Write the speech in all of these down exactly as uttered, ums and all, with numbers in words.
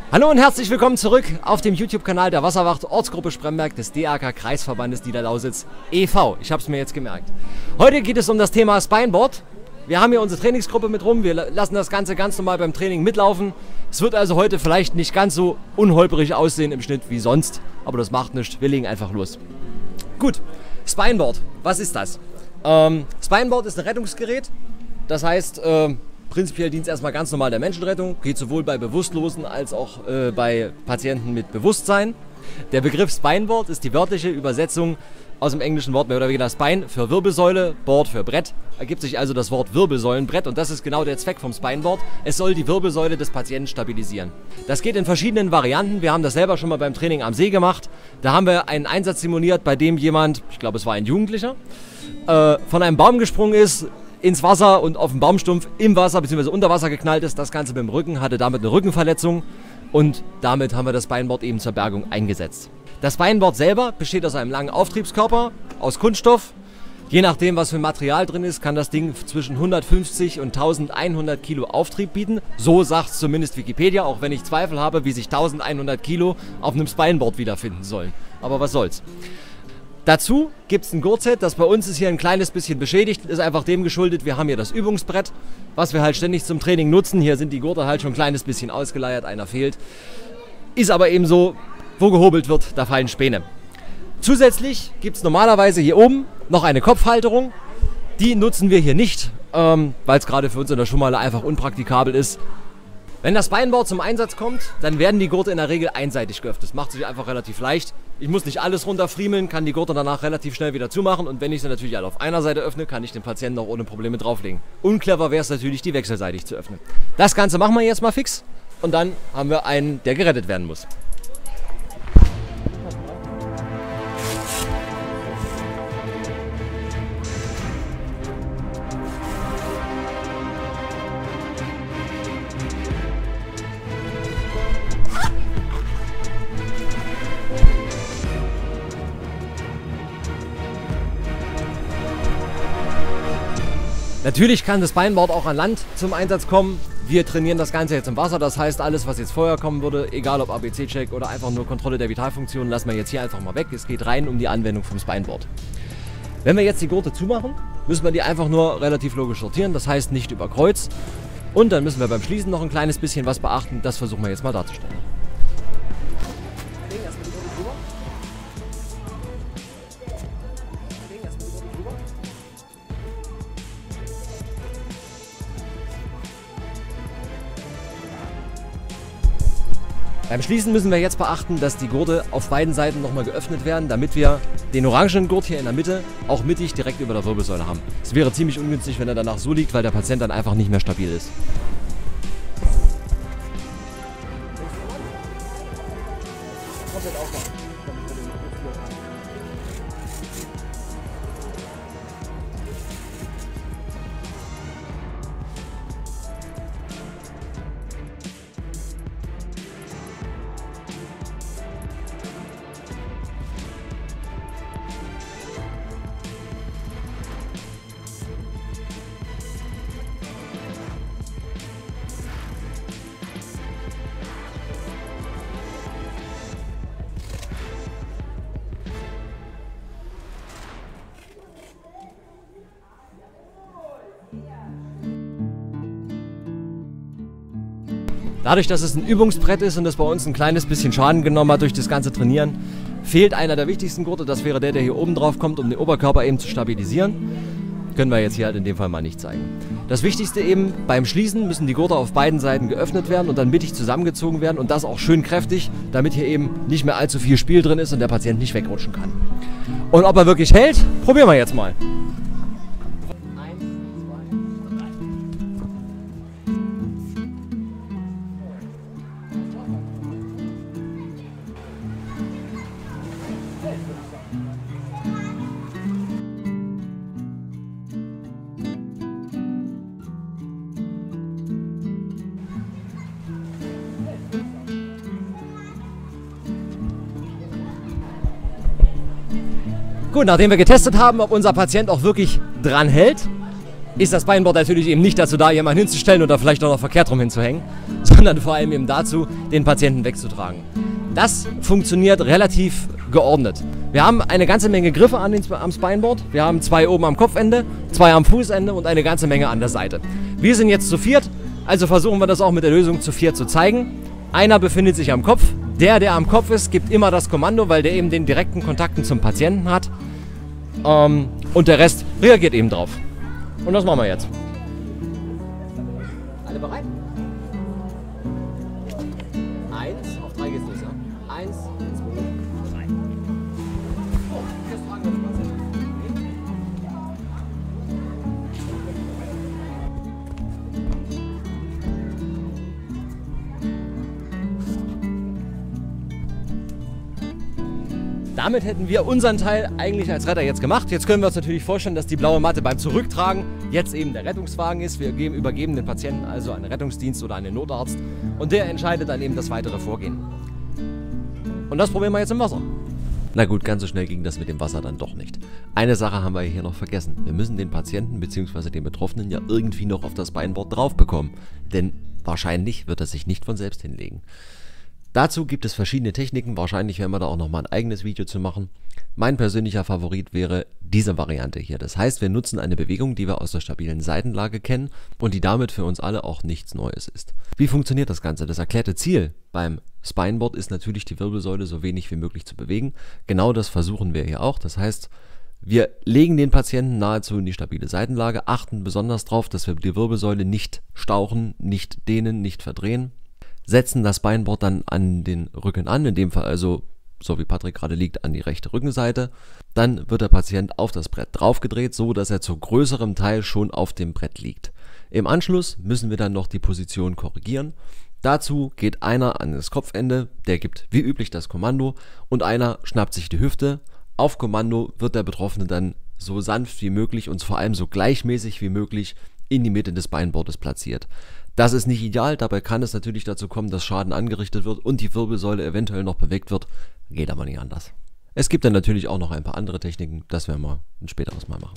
Hallo und herzlich willkommen zurück auf dem YouTube-Kanal der Wasserwacht Ortsgruppe Spremberg des D A K Kreisverbandes Niederlausitz e V Ich habe es mir jetzt gemerkt. Heute geht es um das Thema Spineboard. Wir haben hier unsere Trainingsgruppe mit rum. Wir lassen das Ganze ganz normal beim Training mitlaufen. Es wird also heute vielleicht nicht ganz so unholprig aussehen im Schnitt wie sonst. Aber das macht nichts. Wir legen einfach los. Gut, Spineboard. Was ist das? Ähm, Spineboard ist ein Rettungsgerät. Das heißt, äh, prinzipiell dient es erstmal ganz normal der Menschenrettung. Geht sowohl bei Bewusstlosen als auch äh, bei Patienten mit Bewusstsein. Der Begriff Spineboard ist die wörtliche Übersetzung aus dem englischen Wort mehr oder weniger Spine für Wirbelsäule, Board für Brett. Ergibt sich also das Wort Wirbelsäulenbrett und das ist genau der Zweck vom Spineboard. Es soll die Wirbelsäule des Patienten stabilisieren. Das geht in verschiedenen Varianten. Wir haben das selber schon mal beim Training am See gemacht. Da haben wir einen Einsatz simuliert, bei dem jemand, ich glaube es war ein Jugendlicher, äh, von einem Baum gesprungen ist, ins Wasser und auf den Baumstumpf im Wasser bzw. unter Wasser geknallt ist. Das Ganze mit dem Rücken, hatte damit eine Rückenverletzung und damit haben wir das Spineboard eben zur Bergung eingesetzt. Das Spineboard selber besteht aus einem langen Auftriebskörper, aus Kunststoff. Je nachdem, was für Material drin ist, kann das Ding zwischen hundertfünfzig und eintausendeinhundert Kilo Auftrieb bieten. So sagt es zumindest Wikipedia, auch wenn ich Zweifel habe, wie sich eintausendeinhundert Kilo auf einem Spineboard wiederfinden sollen. Aber was soll's. Dazu gibt es ein Gurtset, das bei uns ist hier ein kleines bisschen beschädigt, ist einfach dem geschuldet, wir haben hier das Übungsbrett, was wir halt ständig zum Training nutzen. Hier sind die Gurte halt schon ein kleines bisschen ausgeleiert, einer fehlt. Ist aber eben so, wo gehobelt wird, da fallen Späne. Zusätzlich gibt es normalerweise hier oben noch eine Kopfhalterung. Die nutzen wir hier nicht, ähm, weil es gerade für uns in der Schuhmalle einfach unpraktikabel ist. Wenn das Spineboard zum Einsatz kommt, dann werden die Gurte in der Regel einseitig geöffnet. Das macht sich einfach relativ leicht. Ich muss nicht alles runterfriemeln, kann die Gurte danach relativ schnell wieder zumachen. Und wenn ich sie natürlich alle auf einer Seite öffne, kann ich den Patienten auch ohne Probleme drauflegen. Unclever wäre es natürlich, die wechselseitig zu öffnen. Das Ganze machen wir jetzt mal fix. Und dann haben wir einen, der gerettet werden muss. Natürlich kann das Spineboard auch an Land zum Einsatz kommen. Wir trainieren das Ganze jetzt im Wasser, das heißt alles, was jetzt vorher kommen würde, egal ob A B C-Check oder einfach nur Kontrolle der Vitalfunktionen, lassen wir jetzt hier einfach mal weg. Es geht rein um die Anwendung vom Spineboard. Wenn wir jetzt die Gurte zumachen, müssen wir die einfach nur relativ logisch sortieren, das heißt nicht über Kreuz. Und dann müssen wir beim Schließen noch ein kleines bisschen was beachten, das versuchen wir jetzt mal darzustellen. Beim Schließen müssen wir jetzt beachten, dass die Gurte auf beiden Seiten nochmal geöffnet werden, damit wir den orangenen Gurt hier in der Mitte auch mittig direkt über der Wirbelsäule haben. Es wäre ziemlich ungünstig, wenn er danach so liegt, weil der Patient dann einfach nicht mehr stabil ist. Dadurch, dass es ein Übungsbrett ist und es bei uns ein kleines bisschen Schaden genommen hat durch das ganze Trainieren, fehlt einer der wichtigsten Gurte. Das wäre der, der hier oben drauf kommt, um den Oberkörper eben zu stabilisieren. Können wir jetzt hier halt in dem Fall mal nicht zeigen. Das Wichtigste eben, beim Schließen müssen die Gurte auf beiden Seiten geöffnet werden und dann mittig zusammengezogen werden und das auch schön kräftig, damit hier eben nicht mehr allzu viel Spiel drin ist und der Patient nicht wegrutschen kann. Und ob er wirklich hält, probieren wir jetzt mal. Gut, nachdem wir getestet haben, ob unser Patient auch wirklich dran hält, ist das Spineboard natürlich eben nicht dazu da, jemanden hinzustellen oder vielleicht auch noch verkehrt rum hinzuhängen, sondern vor allem eben dazu, den Patienten wegzutragen. Das funktioniert relativ geordnet. Wir haben eine ganze Menge Griffe an den, am Spineboard. Wir haben zwei oben am Kopfende, zwei am Fußende und eine ganze Menge an der Seite. Wir sind jetzt zu viert, also versuchen wir das auch mit der Lösung zu viert zu zeigen. Einer befindet sich am Kopf. Der, der am Kopf ist, gibt immer das Kommando, weil der eben den direkten Kontakten zum Patienten hat. Ähm, und der Rest reagiert eben drauf. Und das machen wir jetzt. Alle bereit? Eins, auf drei geht's los, ja? Eins, zwei, drei. Oh, jetzt fragen wir den Patienten. Damit hätten wir unseren Teil eigentlich als Retter jetzt gemacht. Jetzt können wir uns natürlich vorstellen, dass die blaue Matte beim Zurücktragen jetzt eben der Rettungswagen ist. Wir geben, übergeben den Patienten also an den Rettungsdienst oder an den Notarzt und der entscheidet dann eben das weitere Vorgehen. Und das probieren wir jetzt im Wasser. Na gut, ganz so schnell ging das mit dem Wasser dann doch nicht. Eine Sache haben wir hier noch vergessen. Wir müssen den Patienten bzw. den Betroffenen ja irgendwie noch auf das Spineboard drauf bekommen. Denn wahrscheinlich wird er sich nicht von selbst hinlegen. Dazu gibt es verschiedene Techniken, wahrscheinlich werden wir da auch nochmal ein eigenes Video zu machen. Mein persönlicher Favorit wäre diese Variante hier. Das heißt, wir nutzen eine Bewegung, die wir aus der stabilen Seitenlage kennen und die damit für uns alle auch nichts Neues ist. Wie funktioniert das Ganze? Das erklärte Ziel beim Spineboard ist natürlich, die Wirbelsäule so wenig wie möglich zu bewegen. Genau das versuchen wir hier auch. Das heißt, wir legen den Patienten nahezu in die stabile Seitenlage, achten besonders darauf, dass wir die Wirbelsäule nicht stauchen, nicht dehnen, nicht verdrehen. Setzen das Spineboard dann an den Rücken an, in dem Fall also, so wie Patrick gerade liegt, an die rechte Rückenseite. Dann wird der Patient auf das Brett draufgedreht, so dass er zu größerem Teil schon auf dem Brett liegt. Im Anschluss müssen wir dann noch die Position korrigieren. Dazu geht einer an das Kopfende, der gibt wie üblich das Kommando und einer schnappt sich die Hüfte. Auf Kommando wird der Betroffene dann so sanft wie möglich und vor allem so gleichmäßig wie möglich in die Mitte des Spineboardes platziert. Das ist nicht ideal, dabei kann es natürlich dazu kommen, dass Schaden angerichtet wird und die Wirbelsäule eventuell noch bewegt wird, geht aber nicht anders. Es gibt dann natürlich auch noch ein paar andere Techniken, das werden wir ein späteres Mal machen.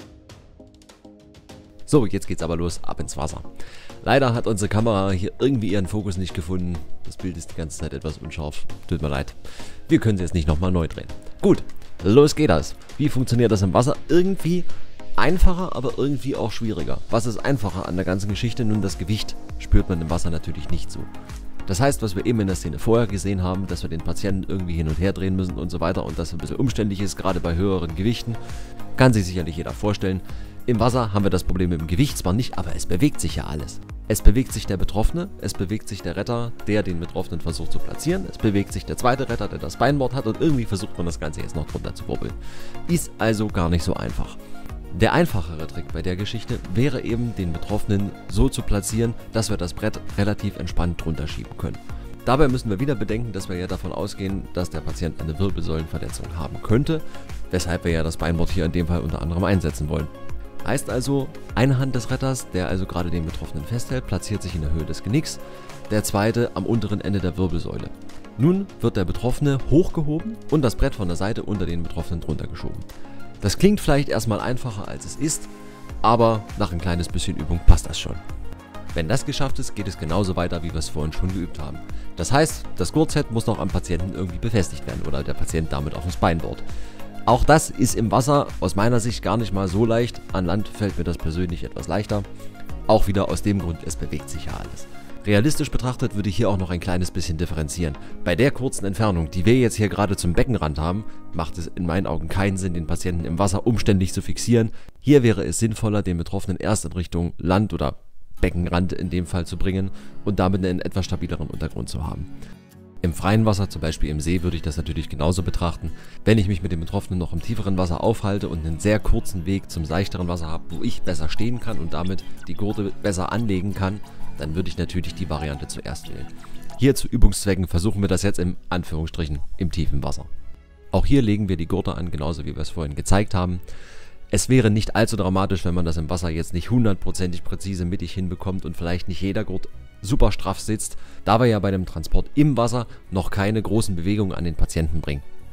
So, jetzt geht's aber los, ab ins Wasser. Leider hat unsere Kamera hier irgendwie ihren Fokus nicht gefunden, das Bild ist die ganze Zeit etwas unscharf, tut mir leid. Wir können es jetzt nicht nochmal neu drehen. Gut, los geht das. Wie funktioniert das im Wasser? Irgendwie einfacher, aber irgendwie auch schwieriger. Was ist einfacher an der ganzen Geschichte? Nun, das Gewicht spürt man im Wasser natürlich nicht so. Das heißt, was wir eben in der Szene vorher gesehen haben, dass wir den Patienten irgendwie hin und her drehen müssen und so weiter und das ein bisschen umständlich ist, gerade bei höheren Gewichten, kann sich sicherlich jeder vorstellen. Im Wasser haben wir das Problem mit dem Gewicht zwar nicht, aber es bewegt sich ja alles. Es bewegt sich der Betroffene, es bewegt sich der Retter, der den Betroffenen versucht zu platzieren, es bewegt sich der zweite Retter, der das Spineboard hat und irgendwie versucht man das Ganze jetzt noch drunter zu wurbeln. Ist also gar nicht so einfach. Der einfachere Trick bei der Geschichte wäre eben, den Betroffenen so zu platzieren, dass wir das Brett relativ entspannt drunter schieben können. Dabei müssen wir wieder bedenken, dass wir ja davon ausgehen, dass der Patient eine Wirbelsäulenverletzung haben könnte, weshalb wir ja das Spineboard hier in dem Fall unter anderem einsetzen wollen. Heißt also, eine Hand des Retters, der also gerade den Betroffenen festhält, platziert sich in der Höhe des Genicks, der zweite am unteren Ende der Wirbelsäule. Nun wird der Betroffene hochgehoben und das Brett von der Seite unter den Betroffenen drunter geschoben. Das klingt vielleicht erstmal einfacher als es ist, aber nach ein kleines bisschen Übung passt das schon. Wenn das geschafft ist, geht es genauso weiter, wie wir es vorhin schon geübt haben. Das heißt, das Gurtset muss noch am Patienten irgendwie befestigt werden oder der Patient damit auf dem Spineboard. Auch das ist im Wasser aus meiner Sicht gar nicht mal so leicht, an Land fällt mir das persönlich etwas leichter. Auch wieder aus dem Grund, es bewegt sich ja alles. Realistisch betrachtet würde ich hier auch noch ein kleines bisschen differenzieren. Bei der kurzen Entfernung, die wir jetzt hier gerade zum Beckenrand haben, macht es in meinen Augen keinen Sinn, den Patienten im Wasser umständlich zu fixieren. Hier wäre es sinnvoller, den Betroffenen erst in Richtung Land oder Beckenrand in dem Fall zu bringen und damit einen etwas stabileren Untergrund zu haben. Im freien Wasser, zum Beispiel im See, würde ich das natürlich genauso betrachten. Wenn ich mich mit dem Betroffenen noch im tieferen Wasser aufhalte und einen sehr kurzen Weg zum seichteren Wasser habe, wo ich besser stehen kann und damit die Gurte besser anlegen kann, dann würde ich natürlich die Variante zuerst wählen. Hier zu Übungszwecken versuchen wir das jetzt im Anführungsstrichen im tiefen Wasser. Auch hier legen wir die Gurte an, genauso wie wir es vorhin gezeigt haben. Es wäre nicht allzu dramatisch, wenn man das im Wasser jetzt nicht hundertprozentig präzise mittig hinbekommt und vielleicht nicht jeder Gurt super straff sitzt, da wir ja bei dem Transport im Wasser noch keine großen Bewegungen an den Patienten bringen.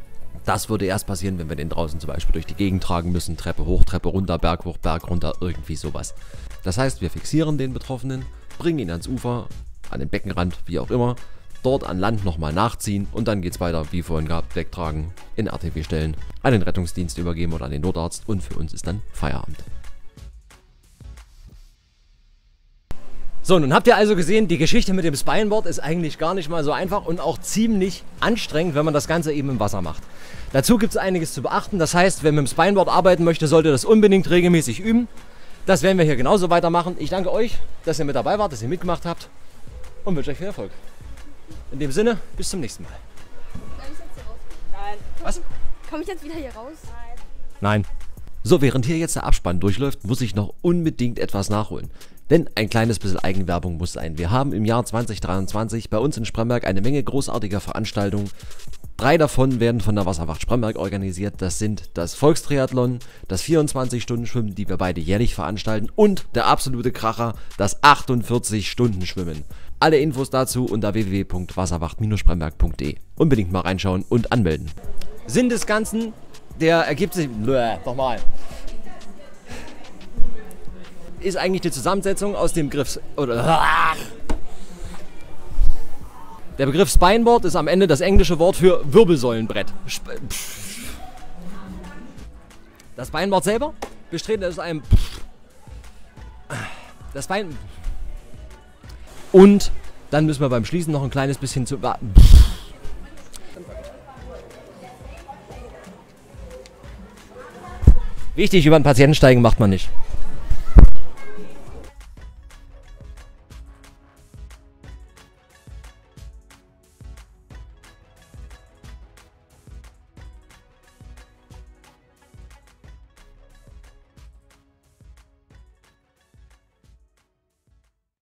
Das würde erst passieren, wenn wir den draußen zum Beispiel durch die Gegend tragen müssen, Treppe hoch, Treppe runter, Berg hoch, Berg runter, irgendwie sowas. Das heißt, wir fixieren den Betroffenen, bringen ihn ans Ufer, an den Beckenrand, wie auch immer, dort an Land nochmal nachziehen und dann geht es weiter, wie vorhin gehabt, wegtragen, in R T W stellen, an den Rettungsdienst übergeben oder an den Notarzt und für uns ist dann Feierabend. So, nun habt ihr also gesehen, die Geschichte mit dem Spineboard ist eigentlich gar nicht mal so einfach und auch ziemlich anstrengend, wenn man das Ganze eben im Wasser macht. Dazu gibt es einiges zu beachten, das heißt, wer mit dem Spineboard arbeiten möchte, sollte das unbedingt regelmäßig üben. Das werden wir hier genauso weitermachen. Ich danke euch, dass ihr mit dabei wart, dass ihr mitgemacht habt und wünsche euch viel Erfolg. In dem Sinne, bis zum nächsten Mal. Darf ich jetzt hier raus? Nein. Was? Komme ich jetzt wieder hier raus? Nein. So, während hier jetzt der Abspann durchläuft, muss ich noch unbedingt etwas nachholen. Denn ein kleines bisschen Eigenwerbung muss sein. Wir haben im Jahr zwanzig dreiundzwanzig bei uns in Spremberg eine Menge großartiger Veranstaltungen. Drei davon werden von der Wasserwacht Spremberg organisiert. Das sind das Volkstriathlon, das vierundzwanzig-Stunden-Schwimmen, die wir beide jährlich veranstalten, und der absolute Kracher, das achtundvierzig-Stunden-Schwimmen. Alle Infos dazu unter w w w punkt wasserwacht Spremberg punkt de. Unbedingt mal reinschauen und anmelden. Sinn des Ganzen, der ergibt sich... Bläh, nochmal. Ist eigentlich die Zusammensetzung aus dem Begriff... Oder, der Begriff Spineboard ist am Ende das englische Wort für Wirbelsäulenbrett. Das Spineboard selber besteht aus einem... Das Bein... Und dann müssen wir beim Schließen noch ein kleines bisschen zu... Wichtig, über den Patienten steigen macht man nicht.